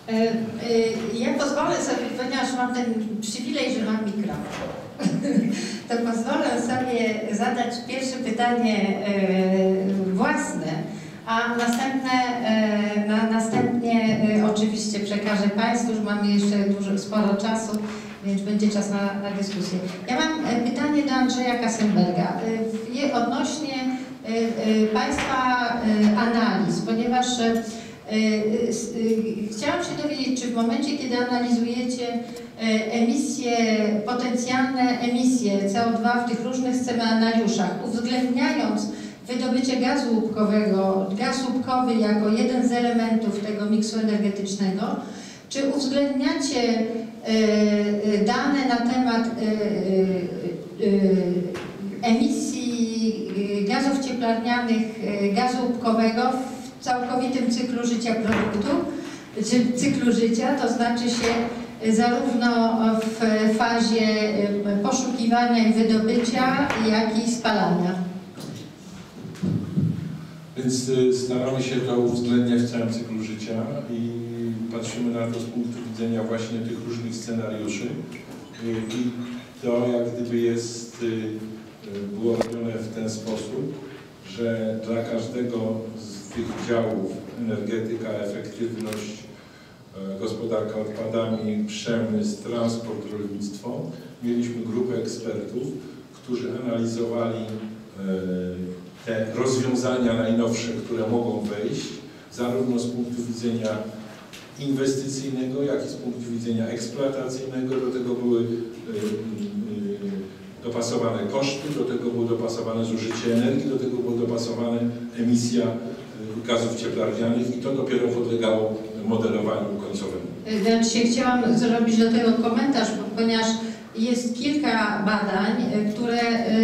Ja pozwolę sobie, ponieważ mam ten przywilej, że mam mikrofon, to pozwolę sobie zadać pierwsze pytanie własne, a następnie oczywiście przekażę Państwu, już mamy jeszcze sporo czasu, więc będzie czas na dyskusję. Ja mam pytanie do Andrzeja Kassenberga odnośnie Państwa analiz, ponieważ chciałam się dowiedzieć, czy w momencie, kiedy analizujecie emisje, potencjalne emisje CO2 w tych różnych scenariuszach, uwzględniając wydobycie gazu łupkowego, gaz łupkowy jako jeden z elementów tego miksu energetycznego, czy uwzględniacie dane na temat emisji gazów cieplarnianych, gazu łupkowego w całkowitym cyklu życia produktu, czy cyklu życia, to znaczy się zarówno w fazie poszukiwania i wydobycia, jak i spalania. Więc staramy się to uwzględniać w całym cyklu życia i patrzymy na to z punktu widzenia właśnie tych różnych scenariuszy i to jak gdyby było robione w ten sposób, że dla każdego z tych działów energetyka, efektywność, gospodarka odpadami, przemysł, transport, rolnictwo, mieliśmy grupę ekspertów, którzy analizowali te rozwiązania najnowsze, które mogą wejść, zarówno z punktu widzenia inwestycyjnego, jak i z punktu widzenia eksploatacyjnego. Do tego były dopasowane koszty, do tego było dopasowane zużycie energii, do tego było dopasowane emisja gazów cieplarnianych i to dopiero podlegało modelowaniu końcowemu. Znaczy, chciałam zrobić do tego komentarz, ponieważ jest kilka badań, które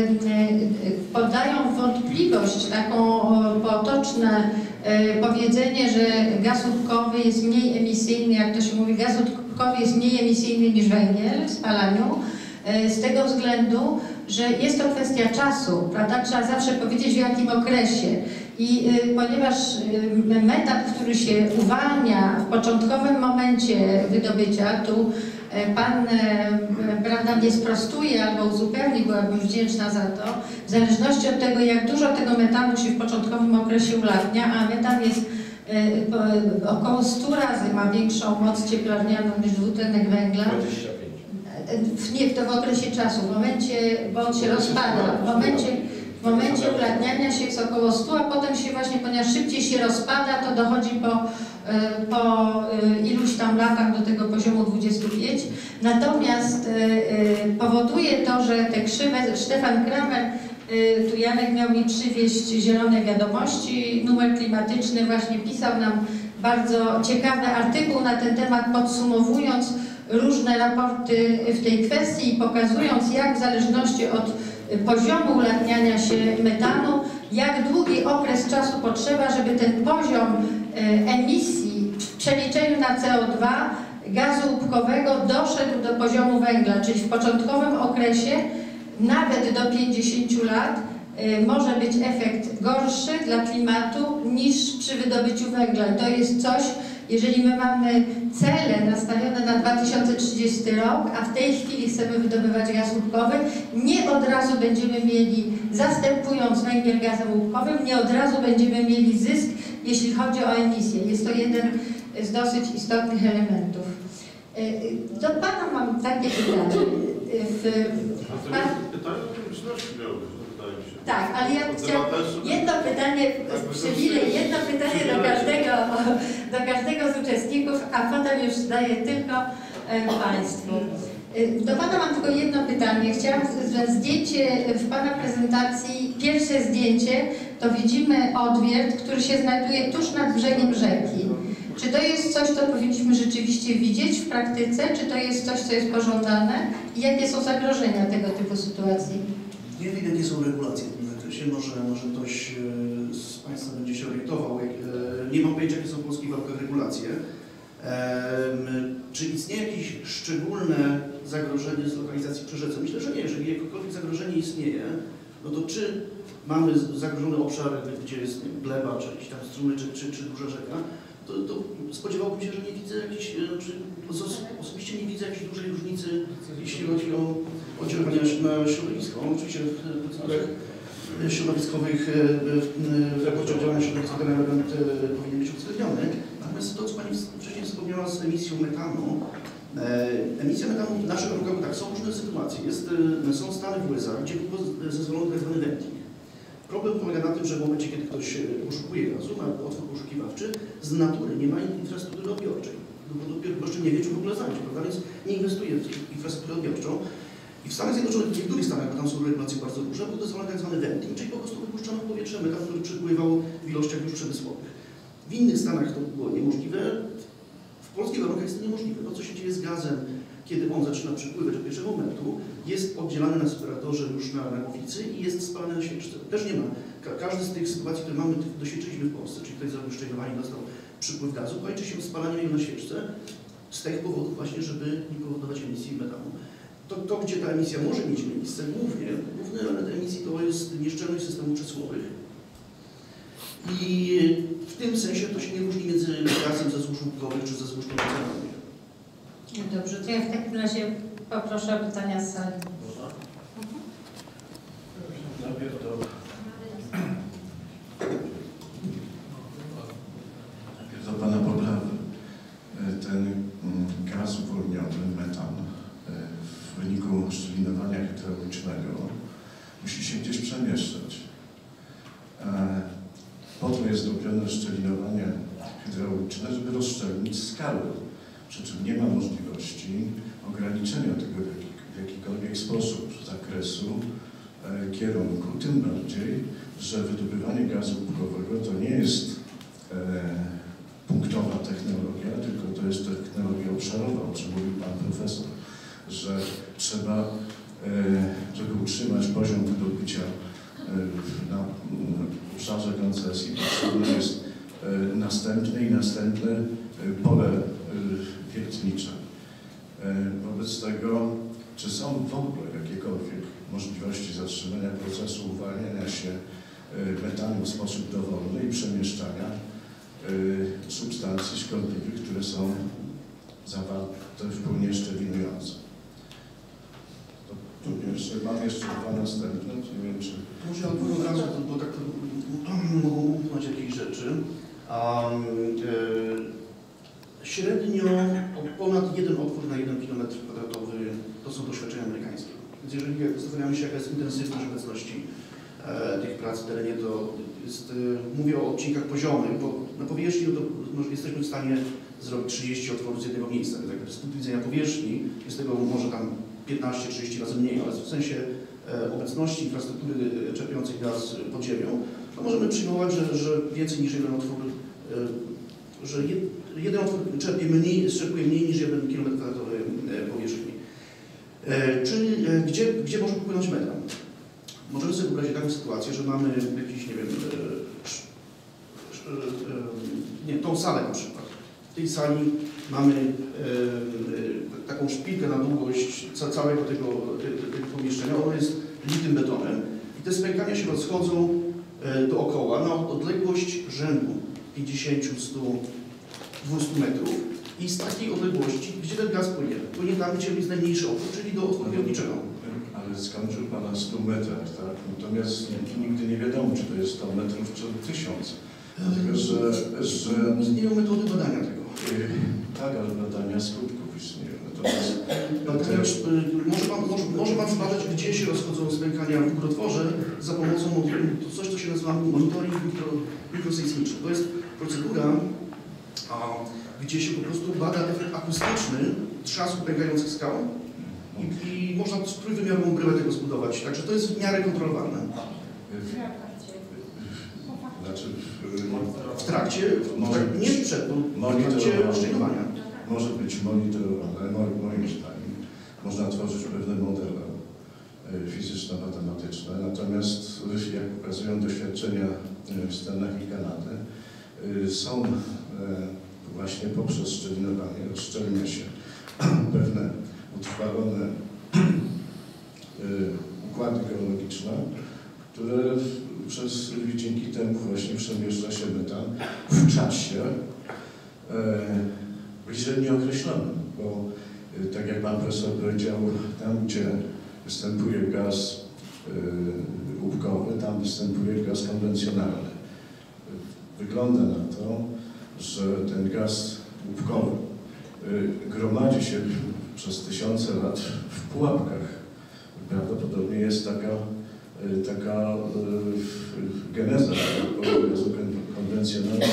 podają wątpliwość, taką potoczne powiedzenie, że gaz łupkowy jest mniej emisyjny, jak to się mówi, gaz łupkowy jest mniej emisyjny niż węgiel w spalaniu, z tego względu, że jest to kwestia czasu, prawda? Trzeba zawsze powiedzieć, w jakim okresie. I ponieważ metan, który się uwalnia w początkowym momencie wydobycia, tu Pan prawda, mnie sprostuje albo uzupełni, byłabym wdzięczna za to, w zależności od tego, jak dużo tego metanu się w początkowym okresie ulatnia, a metan jest około 100 razy ma większą moc cieplarnianą niż dwutlenek węgla. 25. Nie, to w okresie czasu, w momencie, bo on się rozpada, w momencie ulatniania się jest około 100, a potem się właśnie, ponieważ szybciej się rozpada, to dochodzi po iluś tam latach do tego poziomu 25. Natomiast powoduje to, że te krzywe, Stefan Kramer, tu Janek miał mi przywieźć zielone wiadomości, numer klimatyczny, właśnie pisał nam bardzo ciekawy artykuł na ten temat, podsumowując różne raporty w tej kwestii i pokazując, jak w zależności od poziomu ulatniania się metanu, jak długi okres czasu potrzeba, żeby ten poziom emisji w przeliczeniu na CO2 gazu łupkowego doszedł do poziomu węgla, czyli w początkowym okresie nawet do 50 lat może być efekt gorszy dla klimatu niż przy wydobyciu węgla. I to jest coś, jeżeli my mamy cele nastawione na 2030 rok, a w tej chwili chcemy wydobywać gaz łupkowy, nie od razu będziemy mieli, zastępując węgiel gazem łupkowym, nie od razu będziemy mieli zysk, jeśli chodzi o emisję. Jest to jeden z dosyć istotnych elementów. Do Pana mam takie pytanie. Pytanie o publiczności miało być, wydaje mi się. Tak, ale ja chciałam jedno pytanie, przywilej, jedno pytanie do każdego z uczestników, a potem już daję tylko Państwu. Do Pana mam tylko jedno pytanie. Chciałam, że zdjęcie w Pana prezentacji, pierwsze zdjęcie, to widzimy odwiert, który się znajduje tuż nad brzegiem rzeki. Czy to jest coś, co powinniśmy rzeczywiście widzieć w praktyce, czy to jest coś, co jest pożądane? I jakie są zagrożenia tego typu sytuacji? Nie wiem, jakie są regulacje w tym zakresie. Może ktoś z Państwa będzie się orientował. Nie mam pojęcia, jakie są w polskich warunkach regulacje. Czy istnieje jakieś szczególne zagrożenie z lokalizacji przy rzece? Myślę, że nie. Jeżeli jakiekolwiek zagrożenie istnieje, no to czy mamy zagrożony obszar, gdzie jest gleba, czy jakiś tam strumień, czy duża rzeka, to spodziewałbym się, że nie widzę jakiejś, osobiście nie widzę jakiejś dużej różnicy, jeśli chodzi o oddziaływanie na środowisko. Oczywiście w procedurach środowiskowych, w oddziaływaniu środowiskowego ten element powinien być uwzględniony. Natomiast to, co Pani wcześniej wspomniała z emisją metanu, emisja metanu w naszym warunkach, tak, są różne sytuacje. Są stany w USA, gdzie był zezwolony tak zwany venting. Problem polega na tym, że w momencie, kiedy ktoś poszukuje gazu, ma otwór poszukiwawczy, z natury nie ma infrastruktury odbiorczej. Bo jeszcze nie wie, czy w ogóle znajdzie, prawda? Więc nie inwestuje w infrastrukturę odbiorczą. I w Stanach Zjednoczonych, w niektórych stanach, bo tam są regulacje bardzo duże, był dozwolony tak zwany venting, czyli po prostu wypuszczono w powietrze metan, który przepływał w ilościach już przemysłowych. W innych stanach to było niemożliwe. W polskich warunkach jest to niemożliwe. To, co się dzieje z gazem, kiedy on zaczyna przepływać od pierwszego momentu, jest oddzielany na separatorze już na głowicy i jest spalany na świeczce. Też nie ma. Każdy z tych sytuacji, które mamy, doświadczyliśmy w Polsce, czyli ktoś zrobił szczelinowanie, dostał przypływ gazu, kończy się spalaniem na świeczce z tych powodów właśnie, żeby nie powodować emisji metanu. To, gdzie ta emisja może mieć miejsce, główny element emisji to jest nieszczelność systemów przesyłowych. I w tym sensie to się nie różni między gazem ze złóż łupkowych czy ze złóż konwencjonalnych. Dobrze, to ja w takim razie poproszę o pytania z sali. Najpierw do Pana poprawy. Ten gaz uwolniony, metan, w wyniku szczelinowania hydraulicznego musi się gdzieś przemieszczać. Po to jest robione szczelinowanie hydrauliczne, żeby rozszczelnić skały. Przy czym nie ma możliwości ograniczenia tego w jakikolwiek sposób zakresu kierunku, tym bardziej, że wydobywanie gazu łupkowego to nie jest punktowa technologia, tylko to jest technologia obszarowa, o czym mówił Pan Profesor, że trzeba, żeby utrzymać poziom wydobycia na obszarze koncesji, potrzebne jest następne pole wiertnicze. Wobec tego, czy są w ogóle jakiekolwiek możliwości zatrzymania procesu uwalniania się metanu w sposób dowolny i przemieszczania substancji szkodliwych, które są zawarte w płynie szczelinującym? To pierwsze. Mam jeszcze dwa następne, nie wiem czy... Może ja odpowiem od razu, bo tak mogą umknąć jakieś rzeczy. Średnio ponad 1 otwór na 1 km² to są doświadczenia amerykańskie. Więc jeżeli zastanawiamy się, jaka jest intensywność obecności tych prac w terenie, to jest, mówię o odcinkach poziomych, bo na powierzchni no to jesteśmy w stanie zrobić 30 otworów z jednego miejsca. Więc z punktu widzenia powierzchni jest tego może tam 15-30 razy mniej, ale w sensie obecności infrastruktury czerpiącej gaz pod ziemią, to możemy przyjmować, że więcej niż jeden otwór, że jeden otwór czerpuje mniej niż 1 km² powierzchni. Czyli gdzie może popłynąć metan? Możemy sobie wyobrazić taką sytuację, że mamy jakiś, nie wiem, tą salę na przykład. W tej sali mamy taką szpilkę na długość całego tego pomieszczenia. Ono jest litym betonem i te spękania się rozchodzą dookoła na odległość rzędu 50, 100, 200 metrów i z takiej odległości, gdzie ten gaz płynie tam, gdzie jest najmniejszy opór, czyli do otworu wiertniczego. Ale skończył Pan na 100 metrach, tak? Natomiast nigdy nie wiadomo, czy to jest 100 metrów, czy 1000. Dlatego, że istnieją metody badania tego. Tak, ale badania skutków istnieją. Natomiast może Pan zbadać, gdzie się rozchodzą spękania w górotworze za pomocą coś, co się nazywa monitoring mikrosejsmiczny. To jest procedura, gdzie się po prostu bada efekt akustyczny trzasku pękających skał i można trójwymiarową bryłę tego zbudować. Także to jest w miarę kontrolowane. Znaczy, w trakcie, nie przed, bo w trakcie szczelinowania. Może być monitorowane, moim zdaniem. Można tworzyć pewne modele fizyczno-matematyczne, natomiast jak pokazują doświadczenia w Stanach i Kanady, są właśnie poprzez szczelinowanie, rozszczelnia się pewne utrwalone układy geologiczne, które dzięki temu właśnie przemieszcza się metan w czasie bliżej nieokreślonym, bo tak jak pan profesor powiedział, tam gdzie występuje gaz łupkowy, tam występuje gaz konwencjonalny. Wygląda na to, że ten gaz łupkowy gromadzi się przez tysiące lat w pułapkach. Prawdopodobnie jest taka geneza gazu konwencjonalnego.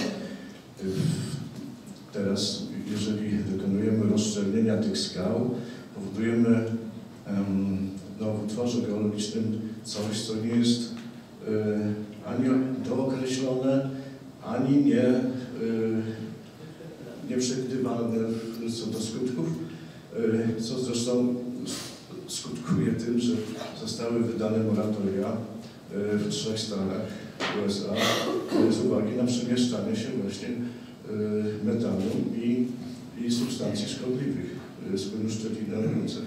Teraz, jeżeli dokonujemy rozszczelnienia tych skał, powodujemy w utworze geologicznym coś, co nie jest ani dookreślone, ani nieprzewidywalne co do skutków, co zresztą skutkuje tym, że zostały wydane moratoria w 3 stanach USA z uwagi na przemieszczanie się właśnie metanu i substancji szkodliwych z płynu szczelinowych.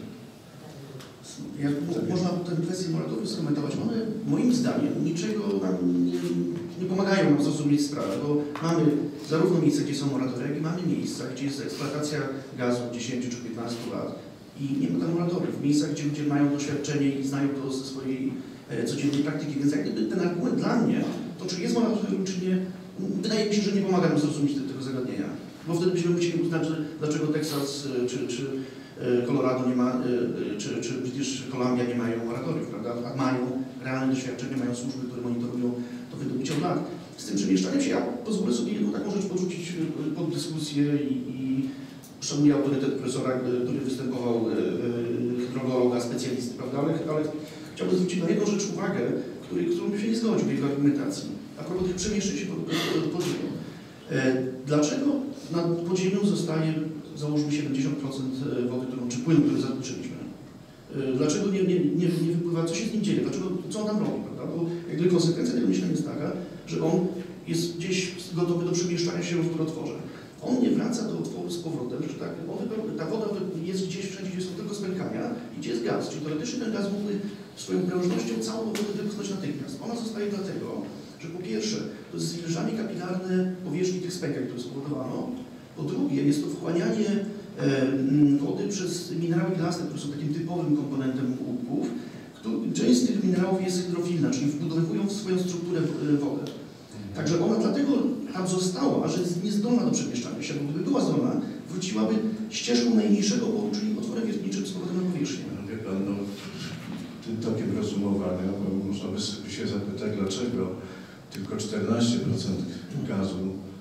Jak można tę kwestię moratorium skomentować? One moim zdaniem niczego nam nie pomagają nam zrozumieć sprawę, bo mamy zarówno miejsca, gdzie są moratoria, jak i mamy miejsca, gdzie jest eksploatacja gazu 10 czy 15 lat i nie ma tam moratoriów. W miejscach, gdzie ludzie mają doświadczenie i znają to ze swojej codziennej praktyki. Więc jak gdyby ten argument dla mnie, to czy jest moratorium, czy nie, wydaje mi się, że nie pomaga nam zrozumieć tego zagadnienia. Bo wtedy byśmy musieli uznać, dlaczego Teksas czy Colorado nie ma, czy British Columbia nie mają moratoriów, prawda? A mają realne doświadczenie, mają służby, które monitorują to wydobycie od lat. Z tym przemieszczaniem się ja pozwolę sobie jedną taką rzecz podrzucić pod dyskusję i szanuję autorytet profesora, który występował hydrologa, specjalisty, prawda? Ale chciałbym zwrócić na jedną rzecz uwagę, którą się nie zgodził w jego argumentacji. A propos tych przemieszczeń się pod ziemią. Dlaczego nad podziemią zostaje, załóżmy, 70% wody, czy płynu, który zadłuczyliśmy? Dlaczego nie wypływa, co się z nim dzieje? Co on tam robi, prawda? Bo jakby konsekwencja tego myślenia jest taka, że on jest gdzieś gotowy do przemieszczania się w otworze. On nie wraca do otworu z powrotem, że tak, ta woda jest gdzieś wszędzie, gdzie są tylko spękania i gdzie jest gaz. Czyli teoretycznie ten gaz mógłby swoją prężnością całą wodę wypchnąć natychmiast. Ona zostaje dlatego, że po pierwsze, to jest zwilżanie kapilarne powierzchni tych spękań, które spowodowano. Po drugie, jest to wchłanianie wody przez minerały glastne, które są takim typowym komponentem łupków. Część z tych minerałów jest hydrofilna, czyli wbudowują w swoją strukturę wodę. Także ona dlatego tam została, że jest niezdolna do przemieszczania się, bo gdyby była zdolna, wróciłaby ścieżką najmniejszego oporu, czyli otworem wiertniczym z powrotem na powierzchnię. Wie pan, tym tokiem rozumowania, bo można by się zapytać, dlaczego tylko 14% gazu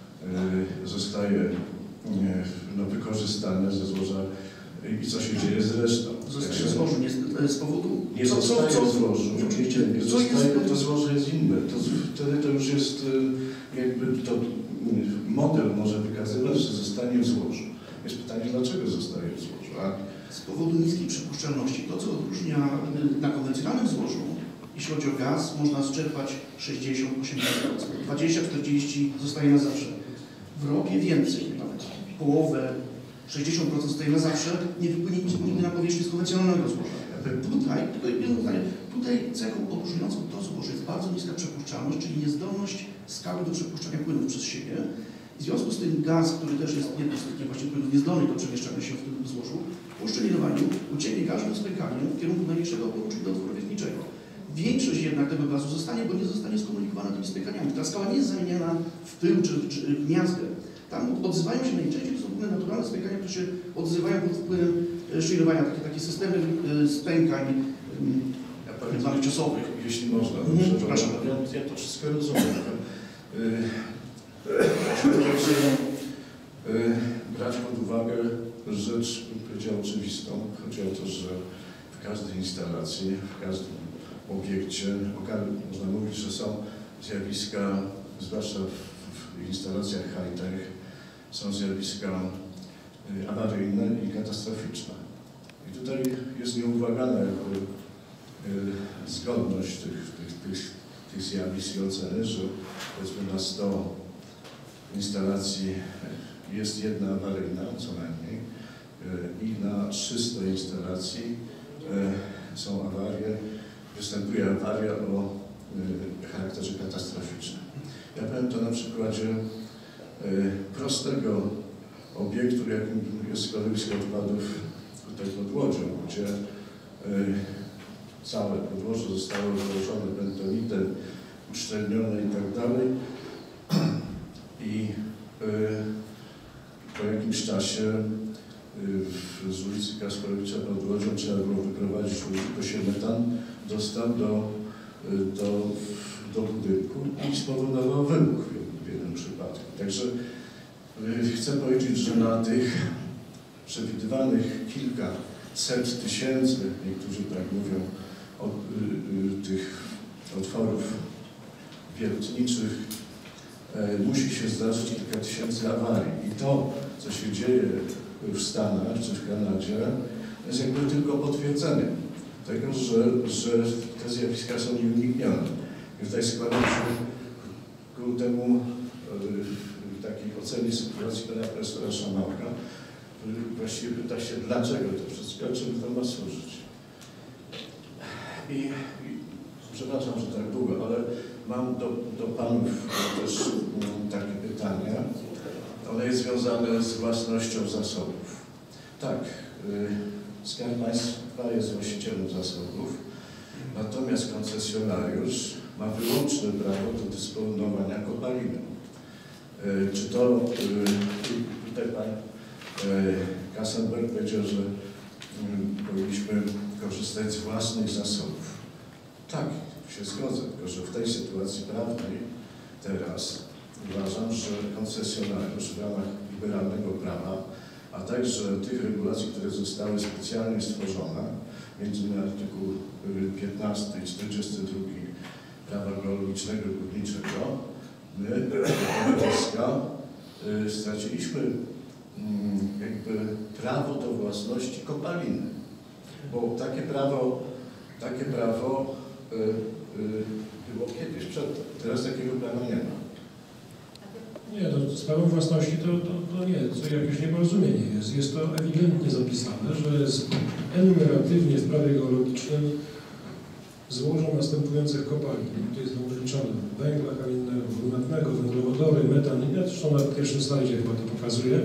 zostaje wykorzystane ze złoża i co się dzieje z resztą. Zostaje w złożu, z powodu... Nie zostaje w złożu, oczywiście nie zostaje, bo to złoże jest inne. Wtedy to już jest jakby to model może wykazywać, że zostanie w złożu. Jest pytanie, dlaczego zostaje w złożu? Z powodu niskiej przepuszczalności. To, co odróżnia na konwencjonalnym złożu, jeśli chodzi o gaz, można zczerpać 60-80%. 20-40% zostaje na zawsze. W ropie więcej, nawet połowę, 60% zostaje na zawsze, nie wypłynie nigdy na powierzchnię z konwencjonalnego złoża. Tutaj cechą odróżniającą to złoże jest bardzo niska przepuszczalność, czyli niezdolność skały do przepuszczania płynów przez siebie. W związku z tym gaz, który też jest jednym z takich właśnie płynów niezdolnych do przemieszczania się w tym złożu, po uszczelninowaniu ucieknie każdym spękaniem w kierunku najmniejszego oporu, czyli do otworu wiertniczego. Większość jednak tego gazu zostanie, bo nie zostanie skomunikowana tymi spękaniami. Ta skała nie jest zamieniana w pył czy w miazgę. Tam odzywają się najczęściej, to są pewne naturalne spękania, które się odzywają pod wpływem szlirowania, takie systemy spękań zwanych ciosowych. Jeśli można, przepraszam. Ja to wszystko rozumiem. Brać pod uwagę rzecz, bym powiedział, oczywistą. Chodzi o to, że w każdej instalacji, w każdym obiekcie, można mówić, że są zjawiska, zwłaszcza w instalacjach high-tech, są zjawiska awaryjne i katastroficzne. I tutaj jest nieuwagana jakby zgodność tych zjawisk i oceny, że powiedzmy na 100 instalacji jest jedna awaryjna, co najmniej, i na 300 instalacji są awarie, występuje awaria o charakterze katastroficznym. Ja powiem to na przykładzie prostego obiektu, jakim jest składowisko odpadów tutaj pod Łodzią, gdzie całe podłoże zostało założone bentonitem, uszczelnione i tak dalej. I po jakimś czasie z ulicy Kasprowicza pod Łodzią trzeba było wyprowadzić ludzi, bo się metan dostał do budynku i spowodował wybuch w jednym przypadku. Także chcę powiedzieć, że na tych przewidywanych kilkaset tysięcy, niektórzy tak mówią, tych otworów wiertniczych, musi się zdarzyć kilka tysięcy awarii. I to, co się dzieje w Stanach czy w Kanadzie, jest jakby tylko potwierdzeniem tego, że te zjawiska są nieuniknione. I tutaj składam się ku temu takiej ocenie sytuacji pana profesora Szamałka, który właściwie pyta się, dlaczego to wszystko, czemu to ma służyć. I przepraszam, że tak długo, ale mam do panów też takie pytanie. One jest związane z własnością zasobów. Tak, Skarb Państwa jest właścicielem zasobów, natomiast koncesjonariusz ma wyłączne prawo do dysponowania kopaliny. Czy to, tutaj pan Kassenberg powiedział, że powinniśmy korzystać z własnych zasobów. Tak, się zgodzę, tylko że w tej sytuacji prawnej teraz uważam, że koncesjonariusz w ramach liberalnego prawa, a także tych regulacji, które zostały specjalnie stworzone, między innymi artykuł 15 i 42 prawa geologicznego i górniczego, my, Polska, straciliśmy jakby prawo do własności kopaliny, bo takie prawo było kiedyś przedtem. Teraz takiego prawa nie ma. Nie, no, z prawem własności to nie, to jakieś nieporozumienie jest. Jest to ewidentnie zapisane, że jest enumeratywnie w prawie geologicznym złożą następujących kopalin. To jest wyliczone węgla kamiennego, brunatnego, węglowodory, metan. Ja zresztą na pierwszym slajdzie chyba to pokazuję.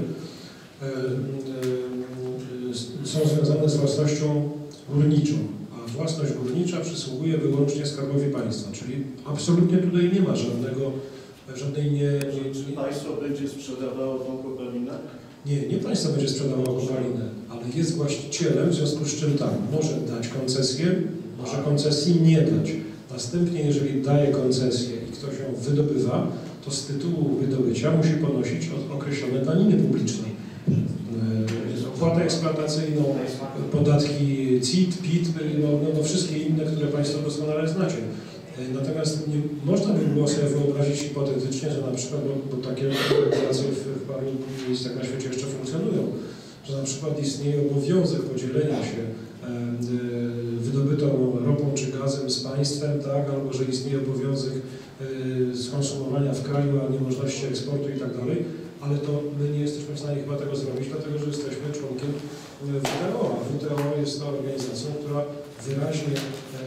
Są związane z własnością górniczą, a własność górnicza przysługuje wyłącznie Skarbowi Państwa, czyli absolutnie tutaj nie ma żadnej Czy państwo będzie sprzedawało tą kopalinę? Nie państwo będzie sprzedawało kopalinę, ale jest właścicielem, w związku z czym tak, może dać koncesję, może koncesji nie dać. Następnie, jeżeli daje koncesję i ktoś ją wydobywa, to z tytułu wydobycia musi ponosić określone daniny publiczne. Opłatę eksploatacyjną, podatki CIT, PIT, no wszystkie inne, które Państwo doskonale znacie. Natomiast nie można by było sobie wyobrazić hipotetycznie, że na przykład, bo takie regulacje w paru miejscach na świecie jeszcze funkcjonują, że na przykład istnieje obowiązek podzielenia się wydobytą ropą czy gazem z państwem, tak, albo że istnieje obowiązek skonsumowania w kraju, a niemożności eksportu i tak dalej, ale to my nie jesteśmy w stanie chyba tego zrobić, dlatego że jesteśmy członkiem WTO, a WTO jest to organizacją, która wyraźnie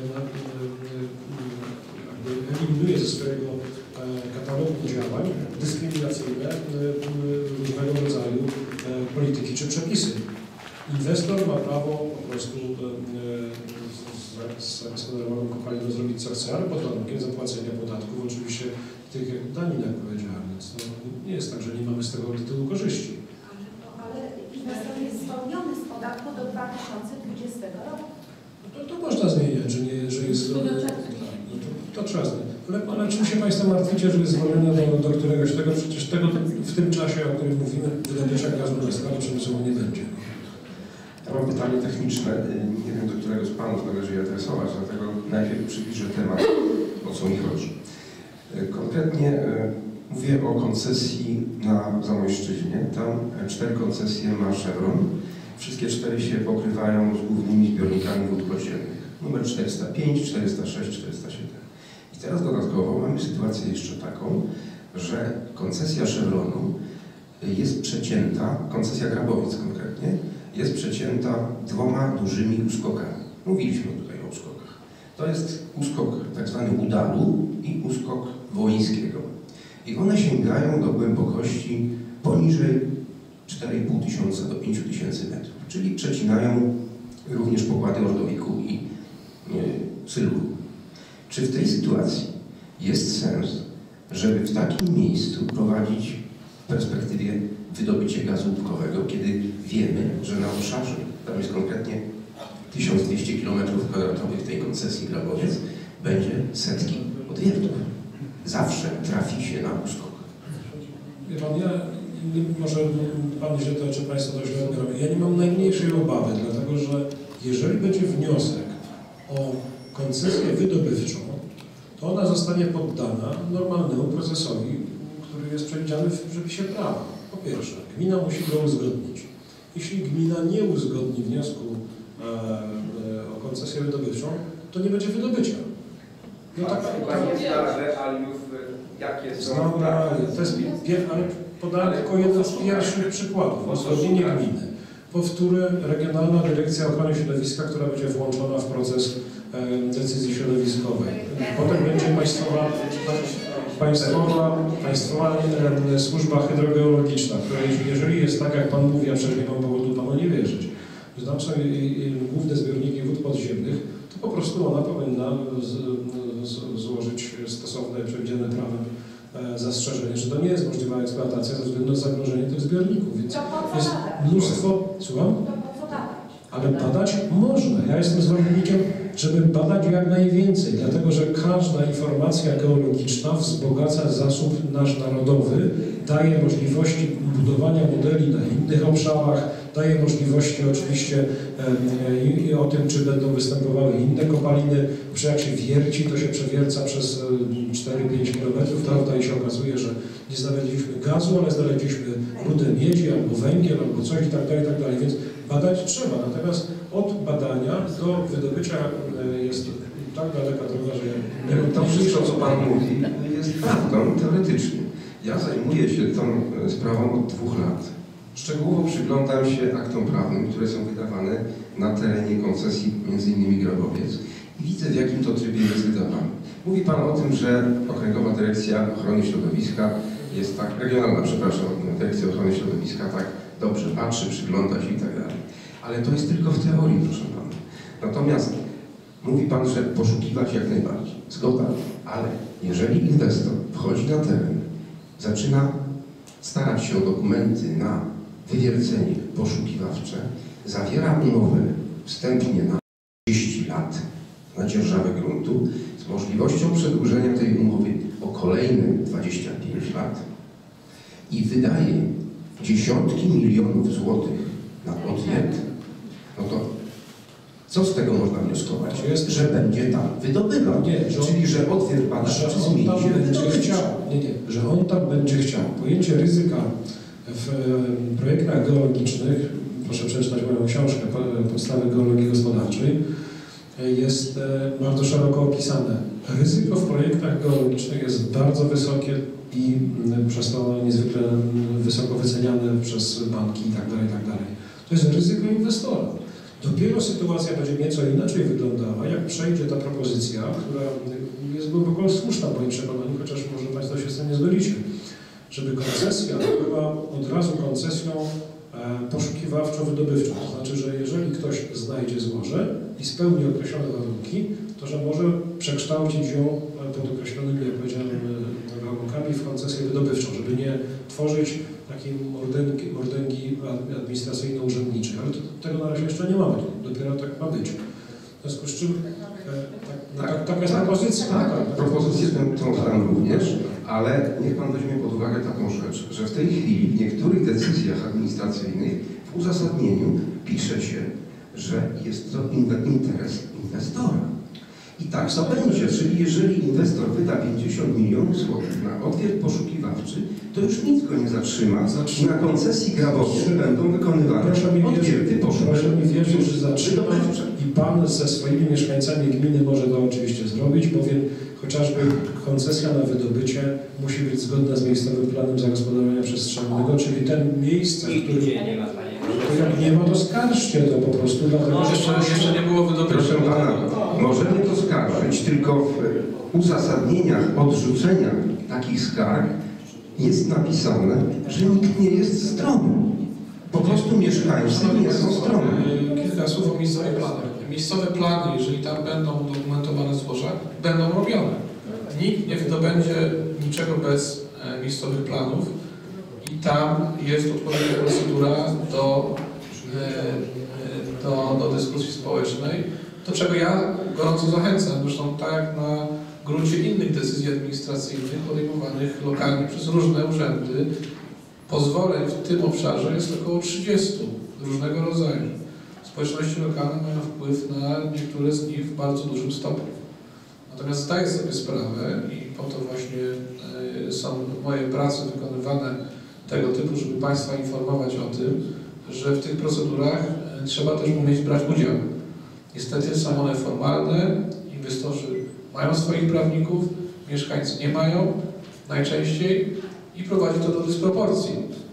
eliminuje ze swojego katalogu działań dyskryminacyjne różnego rodzaju polityki czy przepisy. Inwestor ma prawo po prostu z zagospodarowaną kopaliną zrobić co chce, ale pod warunkiem zapłacenia podatków, oczywiście tych jak danin, jak powiedziałem, więc to nie jest tak, że nie mamy z tego tytułu korzyści. Ale inwestor jest zwolniony z podatku do 2020 roku. To można zmieniać, że jest... To trzeba zmienić. Ale czym się Państwo martwicie, że jest zwolnione do któregoś tego? Przecież tego w tym czasie, o którym mówimy, wydobycia gazu na skalę przemysłową nie będzie. Ja mam pytanie techniczne. Nie wiem, do którego z Panów należy je adresować, dlatego najpierw przybliżę temat, o co mi chodzi. Konkretnie mówię o koncesji na Zamojszczyźnie. Tam 4 koncesje ma Chevron. Wszystkie 4 się pokrywają z głównymi zbiornikami wód podziemnych. Numer 405, 406, 407. I teraz dodatkowo mamy sytuację jeszcze taką, że koncesja Chevronu jest przecięta, koncesja Grabowic konkretnie, jest przecięta 2 dużymi uskokami. Mówiliśmy tutaj o uskokach. To jest uskok tak zwany Udalu i uskok Wołyńskiego. I one sięgają do głębokości poniżej 4500 do 5000 metrów, czyli przecinają również pokłady ordowiku i syluru. Czy w tej sytuacji jest sens, żeby w takim miejscu prowadzić w perspektywie wydobycie gazu łupkowego, kiedy wiemy, że na obszarze, tam jest konkretnie 1200 km² tej koncesji Grabowiec, będzie setki odwiertów. Zawsze trafi się na uskok. Wie pan, może pan źle to, czy państwo to źle odbiorą. Ja nie mam najmniejszej obawy, dlatego że jeżeli będzie wniosek o koncesję wydobywczą, to ona zostanie poddana normalnemu procesowi, który jest przewidziany w przepisie prawa. Po pierwsze, gmina musi go uzgodnić. Jeśli gmina nie uzgodni wniosku o koncesję wydobywczą, to nie będzie wydobycia. No tak, jakie są... znam realia. To jest ale podałem tylko jeden z pierwszych przykładów. Uzgodnienie gminy. Po wtóre Regionalna Dyrekcja Ochrony Środowiska, która będzie włączona w proces decyzji środowiskowej. Potem będzie państwowa służba hydrogeologiczna, która jeżeli jest tak, jak pan mówi, a przecież nie mam powodu panu nie wierzyć, że tam są główne zbiorniki wód podziemnych, to po prostu ona powinna złożyć stosowne, przewidziane prawem zastrzeżenie, że to nie jest możliwa eksploatacja ze względu na zagrożenie tych zbiorników. Więc jest mnóstwo... Słucham? Ale badać można. Ja jestem zwolennikiem, żeby badać jak najwięcej, dlatego że każda informacja geologiczna wzbogaca zasób nasz narodowy, daje możliwości budowania modeli na innych obszarach, daje możliwości oczywiście i o tym, czy będą występowały inne kopaliny, że jak się wierci, to się przewierca przez 4-5 km, prawda, i się okazuje, że nie znaleźliśmy gazu, ale znaleźliśmy rudę miedzi, albo węgiel, albo coś i tak dalej, więc badać trzeba, natomiast od badania do wydobycia jest tak daleka droga, że nie wiem, to wszystko, co pan mówi, jest prawdą teoretycznie. Ja zajmuję się tą sprawą od 2 lat. Szczegółowo przyglądam się aktom prawnym, które są wydawane na terenie koncesji m.in. Grabowiec i widzę, w jakim to trybie jest wydawane. Mówi pan o tym, że Okręgowa Dyrekcja Ochrony Środowiska jest tak, regionalna, przepraszam, Dyrekcja Ochrony Środowiska tak dobrze patrzy, przygląda się i tak dalej. Ale to jest tylko w teorii, proszę pana. Natomiast mówi pan, że poszukiwać jak najbardziej. Zgoda, ale jeżeli inwestor wchodzi na teren, zaczyna starać się o dokumenty na wywiercenie poszukiwawcze, zawiera umowę wstępnie na 30 lat na dzierżawę gruntu z możliwością przedłużenia tej umowy o kolejne 25 lat i wydaje dziesiątki milionów złotych na odwiert, no to co z tego można wnioskować? Że będzie tam wydobywał. Czyli że odwiert badawczy zmieni się że on tam będzie chciał. Pojęcie ryzyka w projektach geologicznych, proszę przeczytać moją książkę Podstawy geologii gospodarczej, jest bardzo szeroko opisane. Ryzyko w projektach geologicznych jest bardzo wysokie i przez to niezwykle wysoko wyceniane przez banki itd. To jest ryzyko inwestora. Dopiero sytuacja będzie nieco inaczej wyglądała, jak przejdzie ta propozycja, która jest głęboko słuszna w moim przekonaniu, chociaż może Państwo się z tym nie zgodzicie, żeby koncesja była od razu koncesją poszukiwawczo-wydobywczą. To znaczy, że jeżeli ktoś znajdzie złoże i spełni określone warunki, to że może przekształcić ją pod określonymi, jak powiedziałem, warunkami w koncesję wydobywczą, żeby nie tworzyć takiej mordęgi administracyjno-urzędniczej. Ale tego na razie jeszcze nie mamy, dopiero tak ma być. W związku z czym taka jest propozycja. Propozycję tą znam również, ale niech pan weźmie pod uwagę taką rzecz, że w tej chwili w niektórych decyzjach administracyjnych w uzasadnieniu pisze się, że jest to interes inwestora. I tak to będzie, czyli jeżeli inwestor wyda 50 milionów złotych na odwiert poszukiwawczy, to już nic go nie zatrzyma. Na koncesji Grabowiec będą wykonywane odwierty poszukiwawcze. Proszę mi wierzyć, że zatrzyma i pan ze swoimi mieszkańcami gminy może to oczywiście zrobić, bowiem chociażby koncesja na wydobycie musi być zgodna z miejscowym planem zagospodarowania przestrzennego, czyli ten miejsce, w którym... To jak nie ma, to skarżcie to po prostu, dlatego że jeszcze nie było wydobycia. Proszę pana, możemy to skarżyć, tylko w uzasadnieniach odrzucenia takich skarg jest napisane, że nikt nie jest stroną. Po prostu mieszkańcy nie są stroną. Kilka słów o miejscowych planach. Miejscowe plany, jeżeli tam będą udokumentowane złoża, będą robione. Nikt nie wydobędzie niczego bez miejscowych planów i tam jest odpowiednia procedura do dyskusji społecznej, do czego ja gorąco zachęcam. Zresztą tak jak na gruncie innych decyzji administracyjnych podejmowanych lokalnie przez różne urzędy, pozwoleń w tym obszarze jest około 30 różnego rodzaju. Społeczności lokalne mają wpływ na niektóre z nich w bardzo dużym stopniu. Natomiast zdaję sobie sprawę i po to właśnie są moje prace wykonywane tego typu, żeby Państwa informować o tym, że w tych procedurach trzeba też umieć brać udział. Niestety są one formalne, inwestorzy mają swoich prawników, mieszkańcy nie mają najczęściej i prowadzi to do dysproporcji.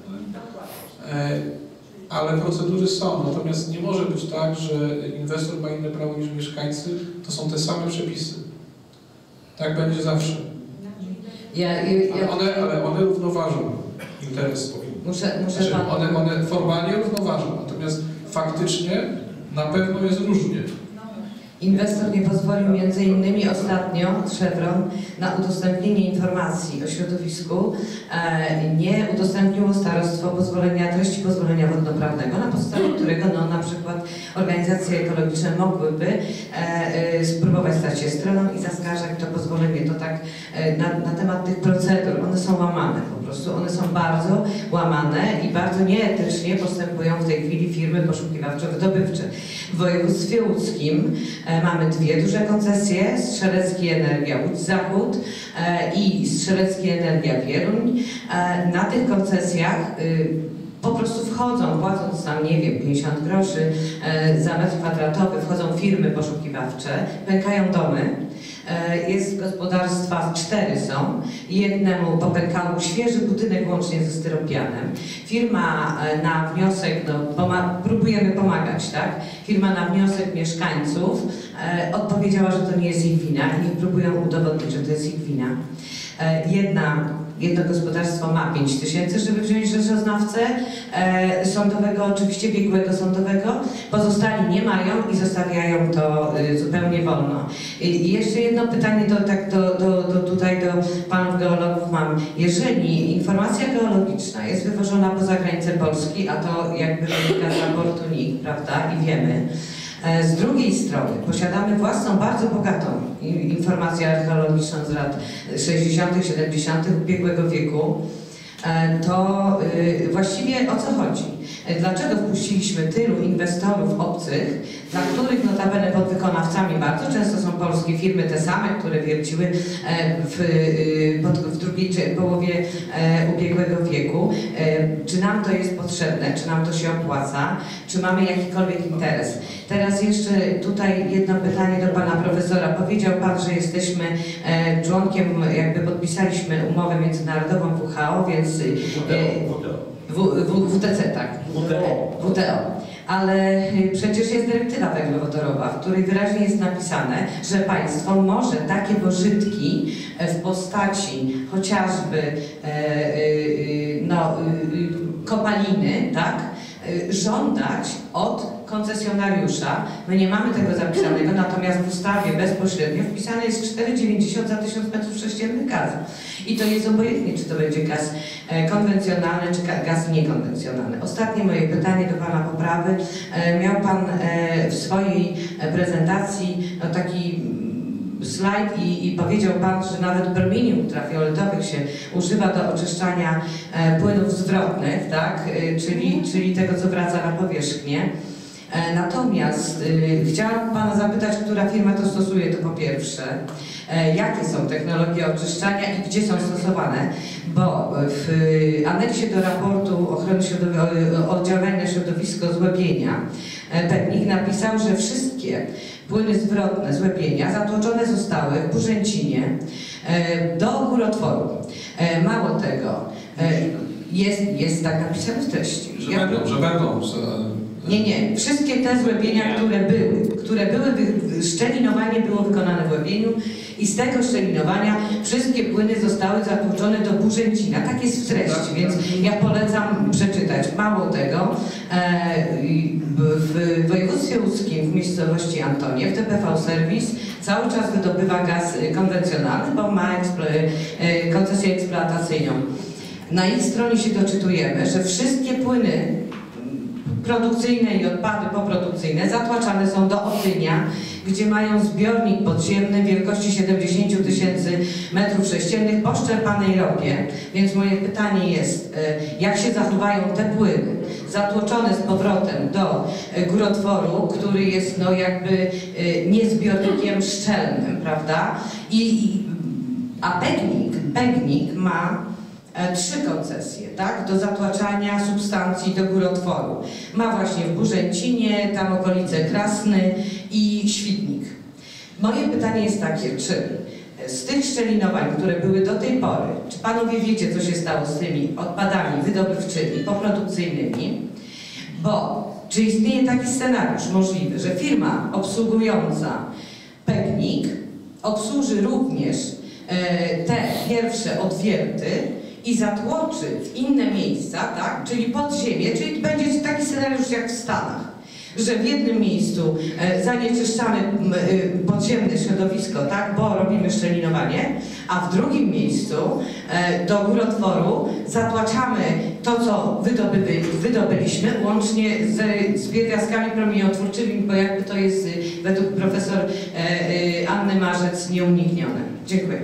Ale procedury są, natomiast nie może być tak, że inwestor ma inne prawo niż mieszkańcy, to są te same przepisy. Tak będzie zawsze. Ale one równoważą interes. One formalnie równoważą, natomiast faktycznie na pewno jest różnie. Inwestor nie pozwolił między innymi ostatnio, Chevron, na udostępnienie informacji o środowisku. Nie udostępniło starostwo treści pozwolenia wodnoprawnego, na podstawie którego na przykład organizacje ekologiczne mogłyby spróbować stać się stroną i zaskarżać to pozwolenie. To tak na temat tych procedur. One są łamane po prostu. One są bardzo łamane i bardzo nieetycznie postępują w tej chwili firmy poszukiwawczo-wydobywcze. W województwie łódzkim mamy dwie duże koncesje, Strzelecki Energia Łódź Zachód i Strzelecki Energia Wieluń. Na tych koncesjach po prostu wchodzą, płacąc tam, nie wiem, 50 groszy za metr kwadratowy, wchodzą firmy poszukiwawcze, pękają domy. Jest gospodarstwa, 4 są. Jednemu popękał świeży budynek łącznie ze styropianem. Firma na wniosek, próbujemy pomagać, tak? Firma na wniosek mieszkańców odpowiedziała, że to nie jest ich wina i nie próbują udowodnić, że to jest ich wina. Jedno gospodarstwo ma 5 000, żeby wziąć rzeczoznawcę sądowego, oczywiście biegłego sądowego. Pozostali nie mają i zostawiają to zupełnie wolno. I jeszcze jedno pytanie tutaj do panów geologów mam. Jeżeli informacja geologiczna jest wywożona poza granicę Polski, a to jakby wynika z raportu NIK, prawda, i wiemy, z drugiej strony posiadamy własną, bardzo bogatą informację archeologiczną z lat 60., 70. ubiegłego wieku, to właściwie o co chodzi? Dlaczego wpuściliśmy tylu inwestorów obcych, dla których notabene podwykonawcami bardzo często są polskie firmy, te same, które wierciły w drugiej połowie ubiegłego wieku? Czy nam to jest potrzebne? Czy nam to się opłaca? Czy mamy jakikolwiek interes? Teraz jeszcze tutaj jedno pytanie do pana profesora. Powiedział pan, że jesteśmy członkiem, jakby podpisaliśmy umowę międzynarodową WHO, więc WTC, tak. WTO. Ale przecież jest dyrektywa węglowodorowa, w której wyraźnie jest napisane, że państwo może takie pożytki w postaci chociażby kopaliny, tak, żądać od koncesjonariusza. My nie mamy tego zapisanego, natomiast w ustawie bezpośrednio wpisane jest 4,90 za 1000 m3 gazu. I to jest obojętnie, czy to będzie gaz konwencjonalny, czy gaz niekonwencjonalny. Ostatnie moje pytanie do pana poprawy. Miał pan w swojej prezentacji taki slajd i powiedział pan, że nawet promieni ultrafioletowych się używa do oczyszczania płynów zwrotnych, tak? Czyli tego, co wraca na powierzchnię. Natomiast chciałam pana zapytać, która firma to stosuje, to po pierwsze, jakie są technologie oczyszczania i gdzie są stosowane, bo w aneksie do raportu ochrony oddziaływania na środowisko z Łebienia Petnik napisał, że wszystkie płyny zwrotne z Łebienia zatłoczone zostały w Burzęcinie do górotworu. Mało tego, jest tak napisane w treści. Że będą Nie. Wszystkie te zgłębienia, które były, szczelinowanie było wykonane w Łębieniu i z tego szczelinowania wszystkie płyny zostały zatłoczone do Burzęcina. Tak jest w treści, więc ja polecam przeczytać. Mało tego, w województwie łódzkim, w miejscowości Antoniew, TPV Serwis cały czas wydobywa gaz konwencjonalny, bo ma koncesję eksploatacyjną. Na ich stronie się doczytujemy, że wszystkie płyny produkcyjne i odpady poprodukcyjne zatłaczane są do Otynia, gdzie mają zbiornik podziemny wielkości 70 000 m3 po szczerpanej ropie. Więc moje pytanie jest, jak się zachowają te płyny zatłoczone z powrotem do górotworu, który jest no jakby nie zbiornikiem szczelnym, prawda? A PGNiG ma 3 koncesje, tak, do zatłaczania substancji do górotworu. Ma właśnie w Burzęcinie, tam okolice Krasny i Świdnik. Moje pytanie jest takie, czy z tych szczelinowań, które były do tej pory, czy panowie wiecie, co się stało z tymi odpadami wydobywczymi, poprodukcyjnymi? Bo czy istnieje taki scenariusz możliwy, że firma obsługująca PGNiG obsłuży również te pierwsze odwierty i zatłoczy w inne miejsca, tak? Czyli pod ziemię, czyli będzie taki scenariusz jak w Stanach, że w jednym miejscu zanieczyszczamy podziemne środowisko, tak? Bo robimy szczelinowanie, a w drugim miejscu do górotworu zatłaczamy to, co wydobyliśmy, łącznie z pierwiastkami promieniotwórczymi, bo jakby to jest według profesor Anny Marzec nieuniknione. Dziękuję.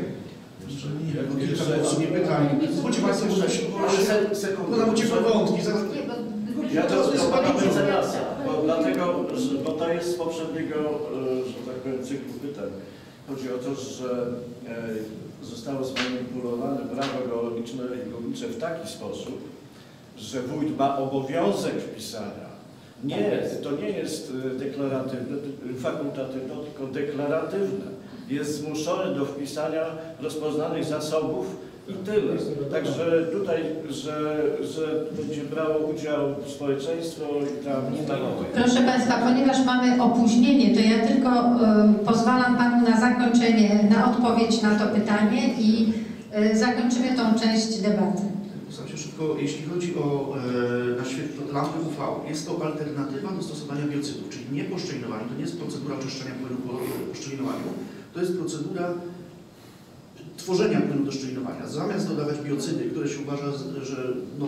Nie pytań. Pozwólcie Państwo, podam ciepłe wątki. Ja to jest dlatego, bo to jest z poprzedniego, że tak powiem, cyklu pytań. Chodzi o to, że zostało zmanipulowane prawo geologiczne i górnicze w taki sposób, że wójt ma obowiązek wpisania. To nie jest deklaratywne, fakultatywne, tylko deklaratywne. Jest zmuszony do wpisania rozpoznanych zasobów i tyle. Także tutaj, że będzie brało udział społeczeństwo i tam stanowi. Proszę Państwa, ponieważ mamy opóźnienie, to ja tylko pozwalam Panu na zakończenie, na odpowiedź na to pytanie i zakończymy tą część debaty. Postaram się szybko, jeśli chodzi o lampy UV, jest to alternatywa do stosowania biocydów, czyli nie po szczelinowaniu, to nie jest procedura oczyszczania płynu po szczelinowaniu, to jest procedura tworzenia płynu do szczelinowania. Zamiast dodawać biocydy, które się uważa, że no,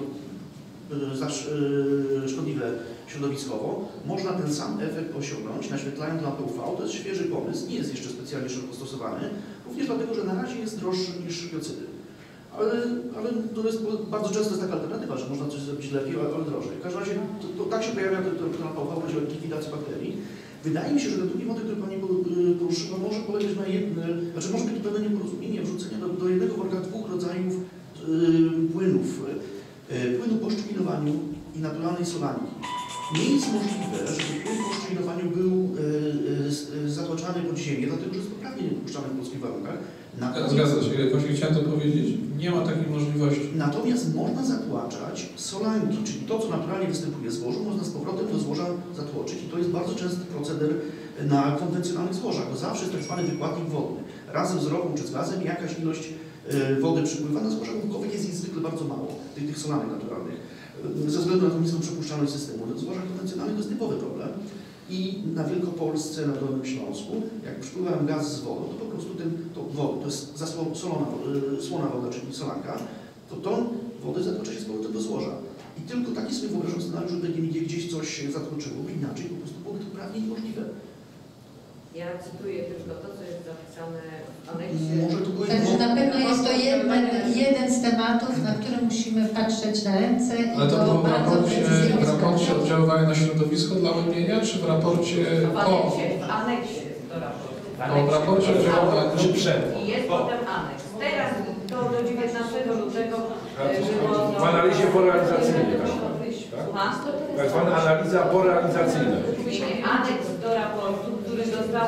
szkodliwe środowiskowo, można ten sam efekt osiągnąć, naświetlając lampę UV. To jest świeży pomysł, nie jest jeszcze specjalnie szeroko stosowany, również dlatego, że na razie jest droższy niż biocydy. Ale to jest, bardzo często jest taka alternatywa, że można coś zrobić lepiej, ale drożej. W każdym razie to tak się pojawia ta lampa UV, chodzi o likwidację bakterii. Wydaje mi się, że gatunek wody, który Pani poruszyła, może polegać na może być to pewne nieporozumienie, wrzucenie do jednego worka 2 rodzajów płynów. Płynu po szczelinowaniu i naturalnej solanki. Nie jest możliwe, żeby płyn po szczelinowaniu był zatłaczany pod ziemię, dlatego że jest poprawnie niedopuszczany w polskich warunkach. Zgadza się, właśnie chciałem to powiedzieć. Nie ma takiej możliwości. Natomiast można zatłaczać solanki, czyli to, co naturalnie występuje w złożu, można z powrotem do złoża zatłoczyć i to jest bardzo częsty proceder na konwencjonalnych złożach, bo zawsze jest tak zwany wykładnik wodny. Razem z ropą czy z gazem jakaś ilość wody przypływa, na złożach łupkowych jest ich zwykle bardzo mało, tych solanek naturalnych, ze względu na tą niską przepuszczalność systemu. Na złożach konwencjonalnych to jest typowy problem. I na Wielkopolsce, na Dolnym Śląsku, jak przypływa gaz z wodą, to po prostu to jest słona woda, czyli solanka, to tą wodę zatłacza się z powrotem do złoża. I tylko taki sobie wyobrażam scenariusz, że PGNiG gdzieś coś zatłoczyło, bo inaczej po prostu byłoby to prawnie niemożliwe. Ja cytuję tylko to, co jest zapisane w aneksie. Także na pewno jest to jeden z tematów, na który musimy patrzeć na ręce. Ale to było w raporcie oddziaływania na środowisko dla Łębienia, czy w raporcie w aneksie do raportu. W raporcie oddziaływania czy przed? I jest potem aneks. Teraz to do 19 lutego było... W analizie porealizacyjnej, tak? Tak zwana analiza porealizacyjna. Aneks do raportu, który został...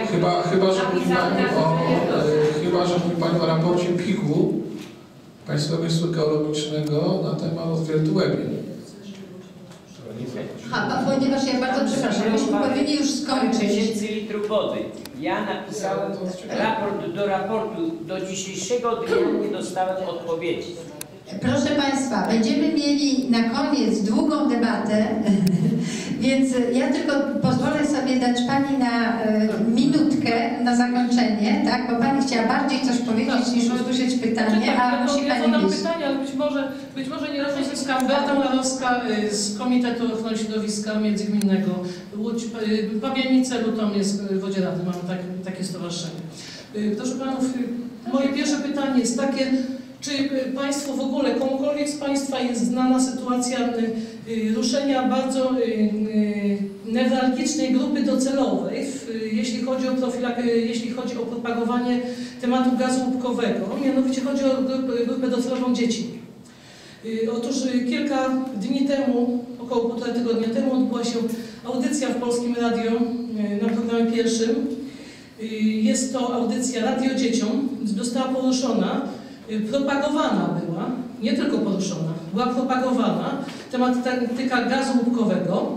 Chyba, że mówi Pani o raporcie PIG-u Państwowego Instytutu Geologicznego na temat odwiertu Łębień. Ponieważ ja bardzo przepraszam, myśmy powinni już skończyć. Tysięcy litrów wody. Ja napisałem raport do raportu. Do dzisiejszego dnia nie dostałem odpowiedzi. Proszę Państwa, będziemy mieli na koniec długą debatę, więc ja tylko pozwolę sobie dać Pani na minutkę na zakończenie, tak? Bo Pani chciała bardziej coś powiedzieć niż usłyszeć pytanie, a musi ja Pani zadam wiedzieć. pytanie, ale być może nie rozumiałam. Beata Marowska z Komitetu Ochrony Środowiska Międzygminnego Łódź, Pabianice, Lutom jest w Wodzie Rady, mamy takie stowarzyszenie. Proszę Panów, moje pierwsze pytanie jest takie, czy Państwo w ogóle, komukolwiek z Państwa jest znana sytuacja ruszenia bardzo newralgicznej grupy docelowej, jeśli chodzi o propagowanie tematu gazu łupkowego, mianowicie chodzi o grupę docelową dzieci. Otóż kilka dni temu, około 1,5 tygodnia temu odbyła się audycja w Polskim Radio na programie pierwszym. Jest to audycja Radio Dzieciom, została poruszona, propagowana była, nie tylko poruszona, była propagowana tematyka gazu łupkowego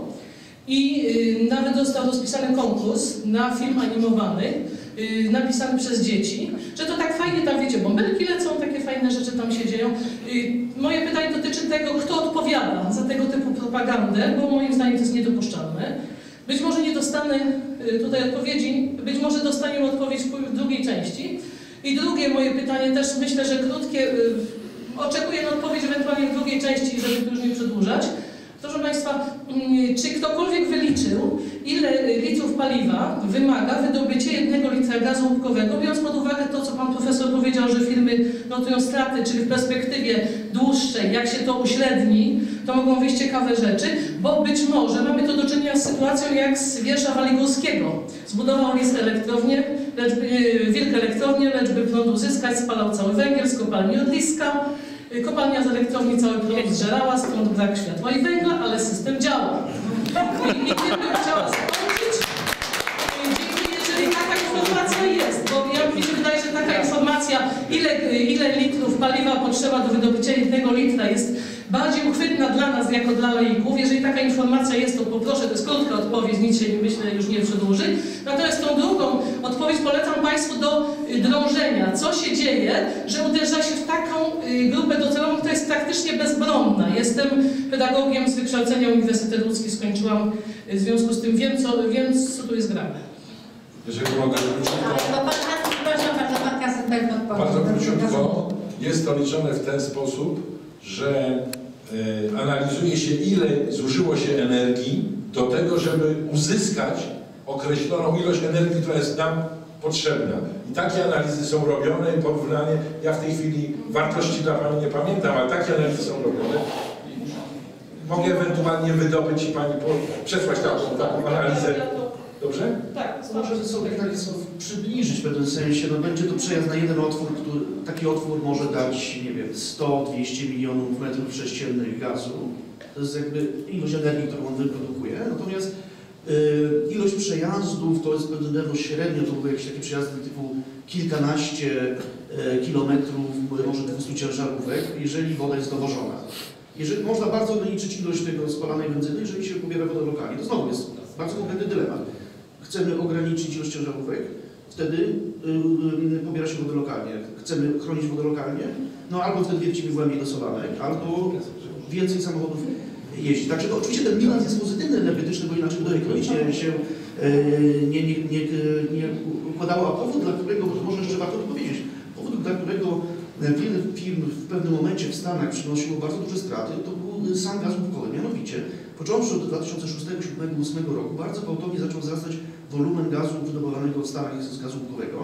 i nawet został rozpisany konkurs na film animowany, napisany przez dzieci, że to tak fajnie tam, wiecie, bąbelki lecą, takie fajne rzeczy tam się dzieją. Moje pytanie dotyczy tego, kto odpowiada za tego typu propagandę, bo moim zdaniem to jest niedopuszczalne. Być może nie dostanę tutaj odpowiedzi, być może dostaniemy odpowiedź w drugiej części. I drugie moje pytanie też myślę, że krótkie, oczekuję na odpowiedź ewentualnie w drugiej części, żeby tu już nie przedłużać. Proszę Państwa, czy ktokolwiek wyliczył, ile litrów paliwa wymaga wydobycie 1 litra gazu łupkowego, biorąc pod uwagę to, co Pan Profesor powiedział, że firmy notują straty, czyli w perspektywie dłuższej, jak się to uśredni, to mogą wyjść ciekawe rzeczy, bo być może mamy to do czynienia z sytuacją jak z wiersza Waligórskiego. Zbudował Lis elektrownię, wielkie elektrownie, lecz by prąd uzyskać, spalał cały węgiel z kopalni odliskał. Kopalnia z elektrowni cały prąd zżerała, stąd brak światła i węgla, ale system działa. I tym bym chciała skończyć. Jeżeli taka informacja jest, bo mi się wydaje, że taka informacja, ile litrów paliwa potrzeba do wydobycia 1 litra jest bardziej uchwytna dla nas, jako dla laików. Jeżeli taka informacja jest, to poproszę, to jest krótka odpowiedź, nic się myślę już nie przedłuży. Natomiast tą drugą odpowiedź polecam Państwu do drążenia. Co się dzieje, że uderza się w taką grupę docelową, która jest praktycznie bezbronna. Jestem pedagogiem z wykształcenia Uniwersytet Łódzki, skończyłam, w związku z tym wiem, co tu jest grane. Jeżeli mogę bardzo króciutko, jest to liczone w ten sposób, że analizuje się, ile zużyło się energii do tego, żeby uzyskać określoną ilość energii, która jest nam potrzebna. I takie analizy są robione i porównanie. Ja w tej chwili wartości dla Pani nie pamiętam, ale takie analizy są robione. Mogę ewentualnie wydobyć i Pani przesłać taką analizę. Dobrze? Tak, to może sobie tak przybliżyć w pewnym sensie. No będzie to przejazd na jeden otwór, taki otwór może dać, nie wiem, 100-200 milionów metrów sześciennych gazu. To jest jakby ilość energii, którą on wyprodukuje. Natomiast ilość przejazdów to jest pewne średnio, to były jakieś takie przejazdy typu kilkanaście kilometrów, może 200 ciężarówek, jeżeli woda jest dowożona. Jeżeli można bardzo ograniczyć ilość tego spalanej benzyny, jeżeli się pobiera wodę lokalnie. To znowu jest bardzo konkretny dylemat. Chcemy ograniczyć ilość ciężarówek, wtedy pobiera się wodę lokalnie. Chcemy chronić wodę lokalnie, no albo wtedy wiercimy głębiej do solanek, albo więcej samochodów jeździ. Także to oczywiście ten bilans jest pozytywny, energetyczny, bo inaczej by ekonomicznie się nie układało. A powód, dla którego, może jeszcze warto to powiedzieć, powód, dla którego wiele firm w pewnym momencie w Stanach przynosiło bardzo duże straty, to był sam gaz łupkowy. Mianowicie, począwszy od 2006, 2007, 2008 roku, bardzo gwałtownie zaczął wzrastać wolumen gazu wydobywanego w Stanach z gazu łupkowego.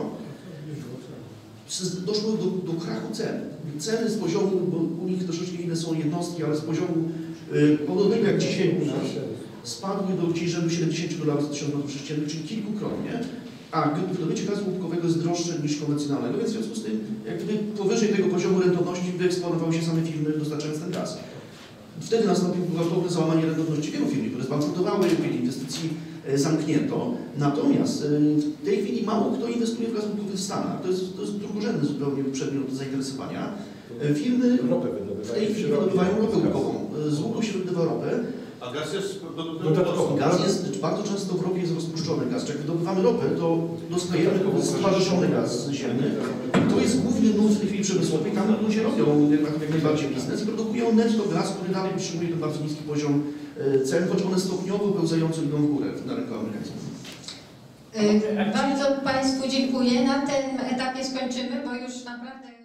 Doszło do krachu cen. Ceny z poziomu, bo u nich troszeczkę inne są jednostki, ale z poziomu podobnego jak dzisiaj u nas, spadły do gdzieś rzędu $70 za 1000 m3, czyli kilkukrotnie. A wydobycie gazu łupkowego jest droższe niż konwencjonalnego, więc w związku z tym, jak gdyby powyżej tego poziomu rentowności wyeksponowały się same firmy dostarczając ten gaz. Wtedy nastąpiło gwałtowne załamanie rentowności wielu firm, które zbankrutowały, wiele inwestycji zamknięto. Natomiast w tej chwili mało kto inwestuje w gaz łupkowy w Stanach. To jest drugorzędny zupełnie przedmiot zainteresowania. Firmy w tej chwili wydobywają ropę łupkową. Z łuku się wydobywa ropę. A gaz jest Dodatkowo. Gaz jest, bardzo często w ropie jest rozpuszczony gaz. Jak wydobywamy ropę, to dostajemy stowarzyszony gaz ziemny. To jest główny nurt w tej chwili przemysłowy. Tam ludzie robią jak najbardziej biznes i produkują netto gaz, który dalej utrzymuje ten bardzo niski poziom cen, choć one stopniowo pełzająco idą w górę na rynku amerykańskim. Bardzo Państwu dziękuję. Na tym etapie skończymy, bo już naprawdę...